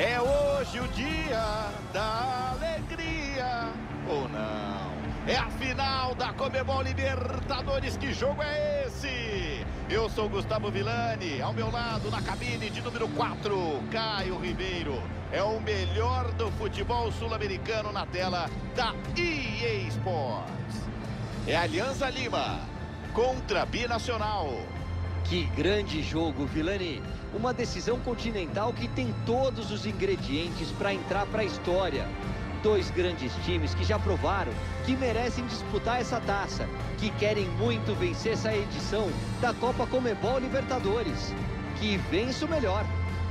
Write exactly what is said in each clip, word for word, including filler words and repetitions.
É hoje o dia da alegria, ou não? É a final da Conmebol Libertadores. Que jogo é esse? Eu sou Gustavo Villani, ao meu lado na cabine de número quatro, Caio Ribeiro. É o melhor do futebol sul-americano na tela da E A Sports. É Alianza Lima contra Binacional. Que grande jogo, Villani. Uma decisão continental que tem todos os ingredientes para entrar para a história. Dois grandes times que já provaram que merecem disputar essa taça, que querem muito vencer essa edição da Copa Conmebol Libertadores. Que vença o melhor.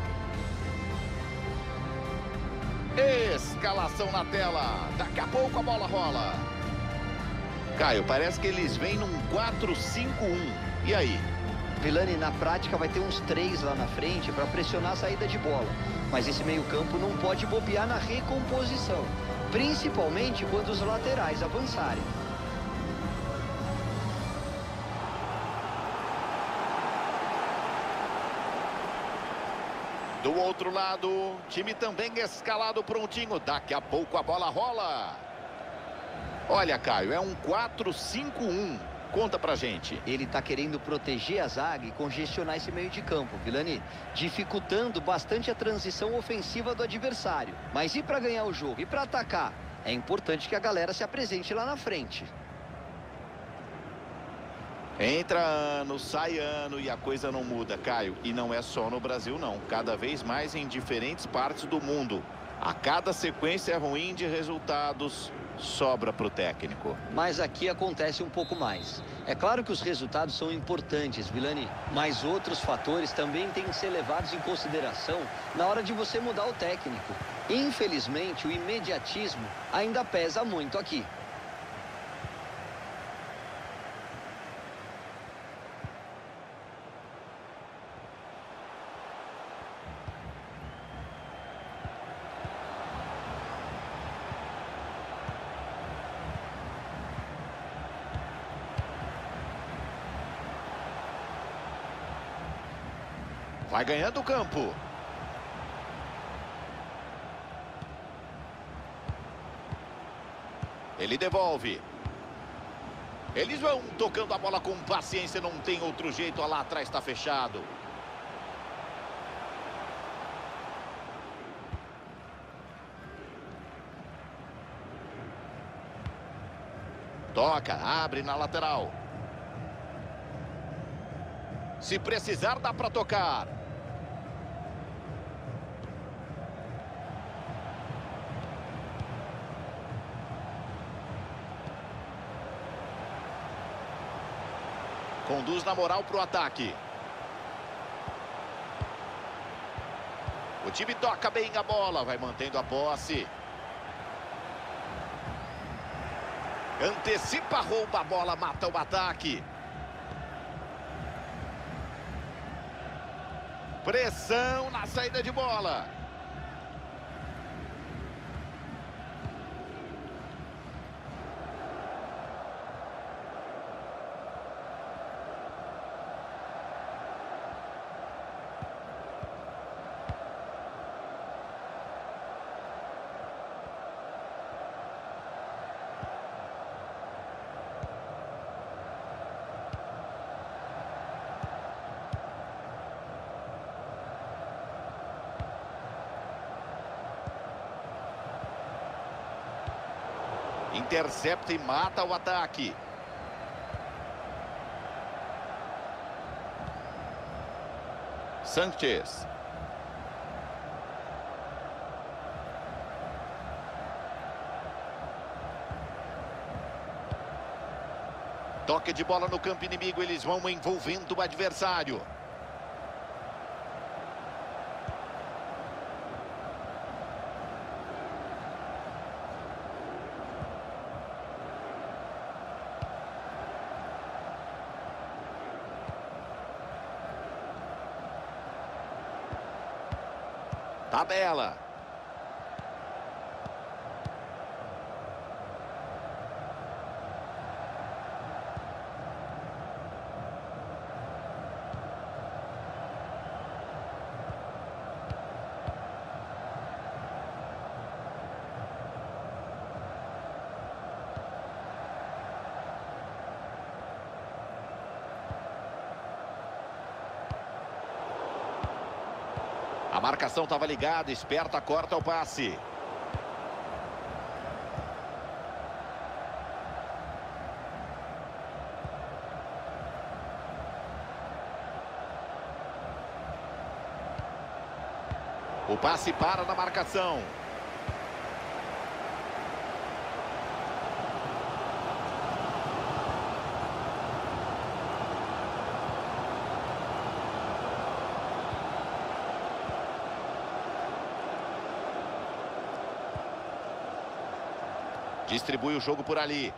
Escalação na tela. Daqui a pouco a bola rola. Caio, parece que eles vêm num quatro cinco um. E aí? Villani, na prática vai ter uns três lá na frente para pressionar a saída de bola. Mas esse meio-campo não pode bobear na recomposição, principalmente quando os laterais avançarem. Do outro lado, time também escalado prontinho. Daqui a pouco a bola rola. Olha, Caio, é um quatro cinco um. Conta pra gente. Ele tá querendo proteger a zaga e congestionar esse meio de campo, Villani, dificultando bastante a transição ofensiva do adversário. Mas e para ganhar o jogo? E para atacar? É importante que a galera se apresente lá na frente. Entra ano, sai ano e a coisa não muda, Caio. E não é só no Brasil, não. Cada vez mais em diferentes partes do mundo. A cada sequência ruim de resultados, sobra para o técnico. Mas aqui acontece um pouco mais. É claro que os resultados são importantes, Villani, mas outros fatores também têm que ser levados em consideração na hora de você mudar o técnico. Infelizmente, o imediatismo ainda pesa muito aqui. Vai ganhando o campo. Ele devolve. Eles vão tocando a bola com paciência. Não tem outro jeito. Lá atrás está fechado. Toca, abre na lateral. Se precisar, dá para tocar. Conduz na moral para o ataque. O time toca bem a bola, vai mantendo a posse. Antecipa, rouba a bola, mata o ataque. Pressão na saída de bola. Intercepta e mata o ataque. Sanchez. Toque de bola no campo inimigo. Eles vão envolvendo o adversário. Tabela. A marcação estava ligada, esperta, corta o passe. O passe para na marcação. Distribui o jogo por ali.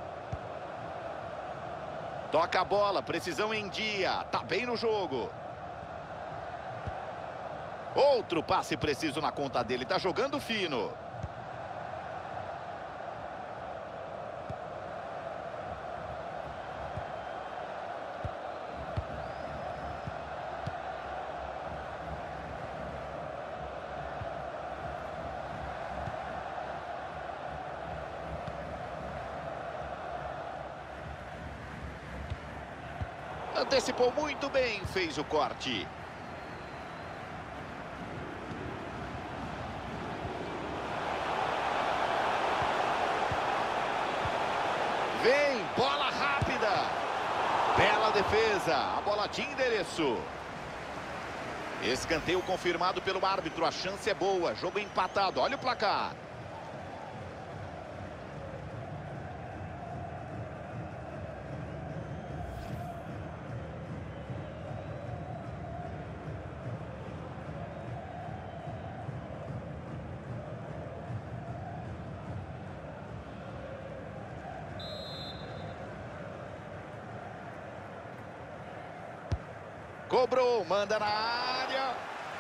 Toca a bola, precisão em dia. Tá bem no jogo. Outro passe preciso na conta dele. Tá jogando fino. Antecipou muito bem, fez o corte. Vem, bola rápida. Bela defesa, a bola tinha endereço. Escanteio confirmado pelo árbitro, a chance é boa, jogo empatado, olha o placar. Cobrou, manda na área.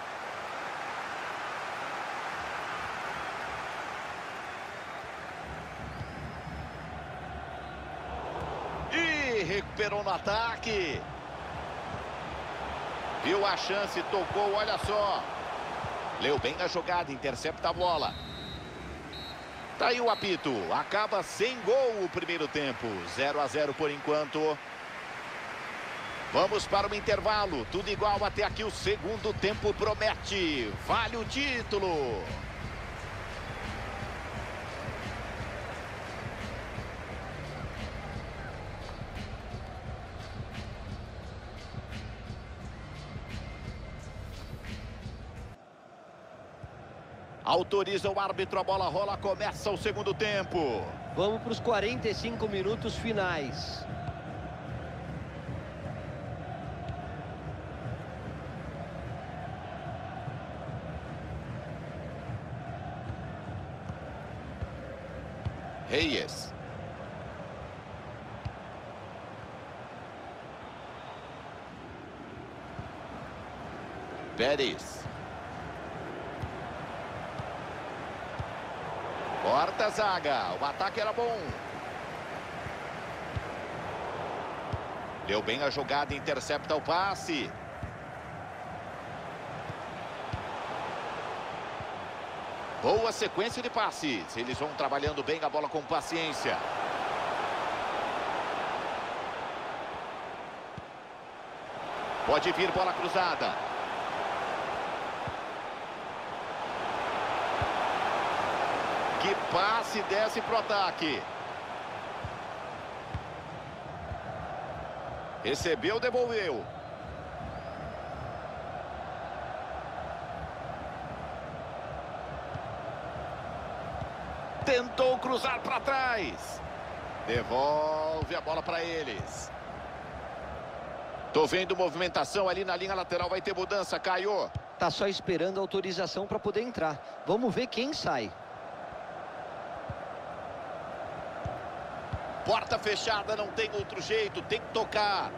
E recuperou no ataque. Viu a chance, tocou, olha só. Leu bem a jogada, intercepta a bola. Tá aí o apito. Acaba sem gol o primeiro tempo. zero a zero por enquanto. Vamos para o intervalo, tudo igual até aqui, o segundo tempo promete, vale o título. Autoriza o árbitro, a bola rola, começa o segundo tempo. Vamos para os quarenta e cinco minutos finais. Reyes. Pérez. Corta a zaga. O ataque era bom. Deu bem a jogada, intercepta o passe. Boa sequência de passes. Eles vão trabalhando bem a bola com paciência. Pode vir bola cruzada. Que passe, desce pro ataque. Recebeu, devolveu. Tentou cruzar para trás. Devolve a bola para eles. Tô vendo movimentação ali na linha lateral. Vai ter mudança, Caio. Tá só esperando a autorização para poder entrar. Vamos ver quem sai. Porta fechada, não tem outro jeito. Tem que tocar.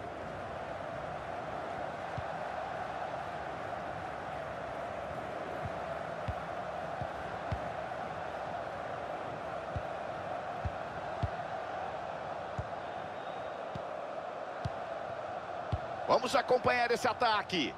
Vamos acompanhar esse ataque.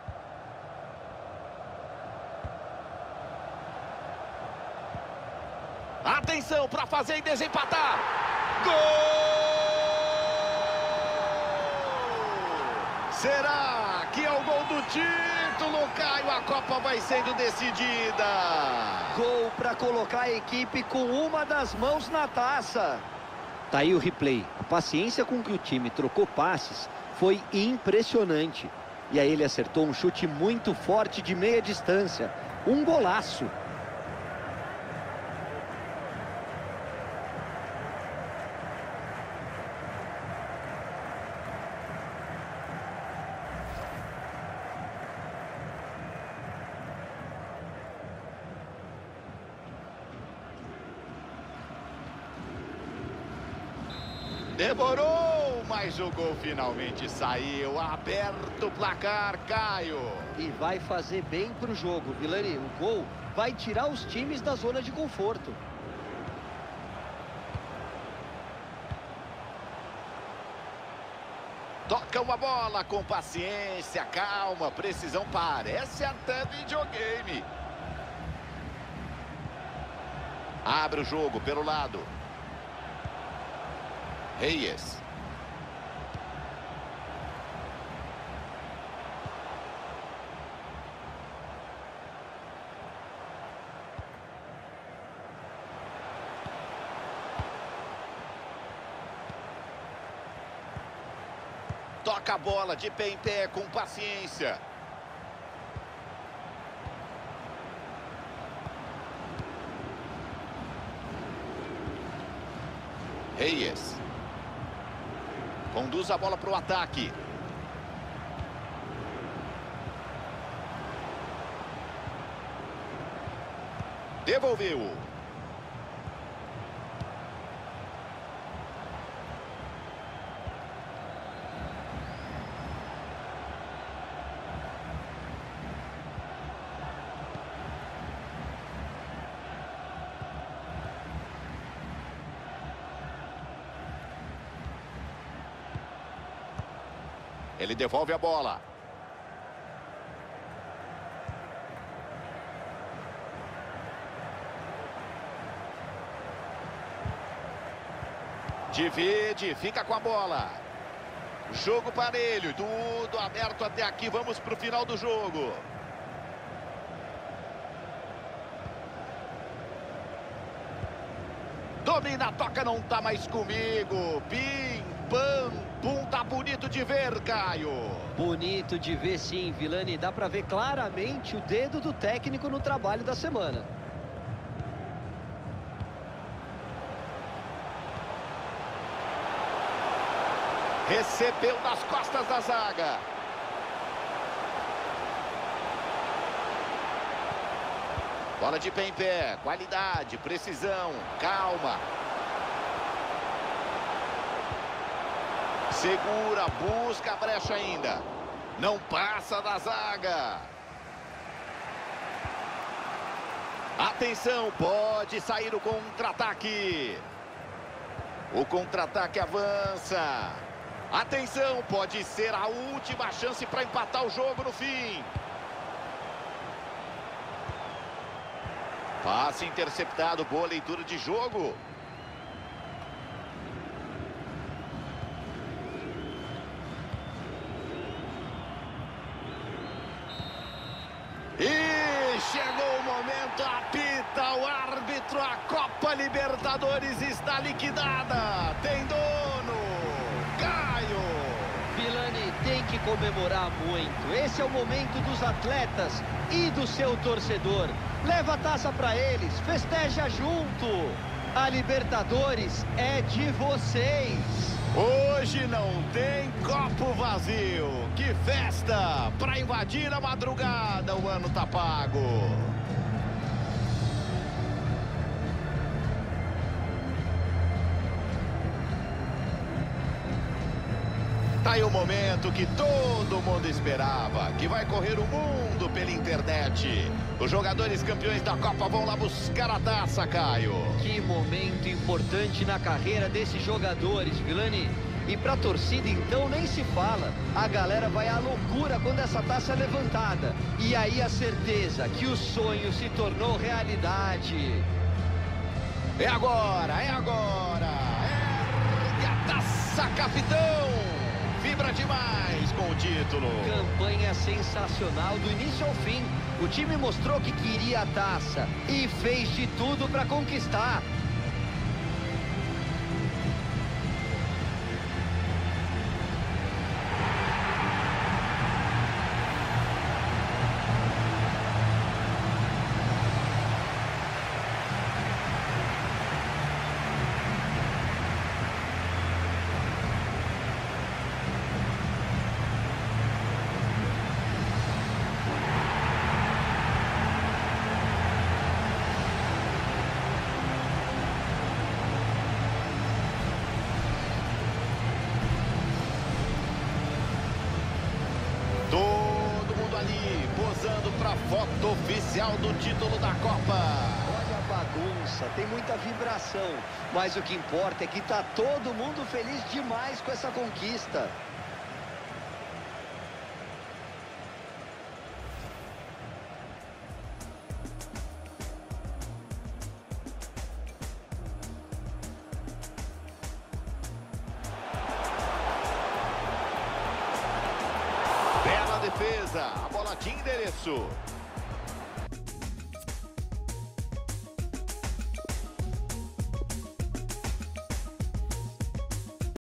Atenção para fazer e desempatar. Gol! Será aqui é o gol do título, Caio. A Copa vai sendo decidida. Gol para colocar a equipe com uma das mãos na taça. Tá aí o replay. A paciência com que o time trocou passes foi impressionante. E aí ele acertou um chute muito forte de meia distância. Um golaço. Demorou, mas o gol finalmente saiu. Aberto o placar, Caio. E vai fazer bem pro jogo, Vilani. O gol vai tirar os times da zona de conforto. Toca uma bola com paciência, calma, precisão. Parece até videogame. Abre o jogo pelo lado. Reyes. Toca a bola de pé em pé com paciência. Reyes. Conduz a bola para o ataque. Devolveu. Ele devolve a bola. Divide, fica com a bola. Jogo parelho, tudo aberto até aqui. Vamos para o final do jogo. Domina, toca, não tá mais comigo. Pim, pam, pum, tá bonito de ver, Caio. Bonito de ver, sim, Vilani. Dá pra ver claramente o dedo do técnico no trabalho da semana. Recebeu nas costas da zaga. Bola de pé em pé, qualidade, precisão, calma. Segura, busca a brecha ainda. Não passa da zaga. Atenção, pode sair o contra-ataque. O contra-ataque avança. Atenção, pode ser a última chance para empatar o jogo no fim. Passe interceptado, boa leitura de jogo. E chegou o momento, apita o árbitro, a Copa Libertadores está liquidada. Tem dono, Caio. Vilani tem que comemorar muito. Esse é o momento dos atletas e do seu torcedor. Leva a taça para eles, festeja junto. A Libertadores é de vocês. Hoje não tem copo vazio. Que festa! Para invadir a madrugada, o ano tá pago. Tá aí o momento que todo mundo esperava, que vai correr o mundo pela internet. Os jogadores campeões da Copa vão lá buscar a taça, Caio. Que momento importante na carreira desses jogadores, Vilani. E pra torcida, então, nem se fala. A galera vai à loucura quando essa taça é levantada. E aí a certeza que o sonho se tornou realidade. É agora, é agora. Ergue a taça, capitão. Vibra demais. com o título. Campanha sensacional do início ao fim. O time mostrou que queria a taça e fez de tudo para conquistar. Todo mundo ali, posando para a foto oficial do título da Copa. Olha a bagunça, tem muita vibração. Mas o que importa é que tá todo mundo feliz demais com essa conquista. Bela defesa, a bola tinha endereço.